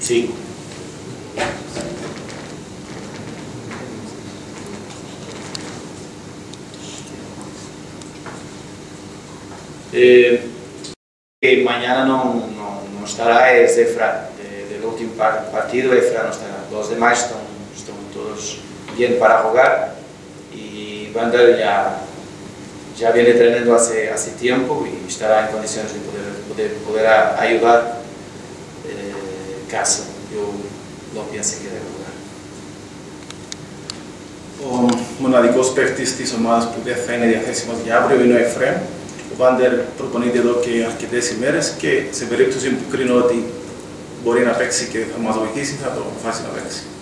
Sí. Que mañana no estará es Efra, del último partido Efra no estará. Los demás están todos bien para jugar y Vander ya viene entrenando hace tiempo y estará en condiciones de poder ayudar caso yo no piense que debe jugar. Monadiko aspektisti som malo spudefra in diathesimas de abril e no Efrem. Vander proponide que arquitesi meres que se verectus in pukrinoti borina pexi que famoso wikisi, fato facile pexi.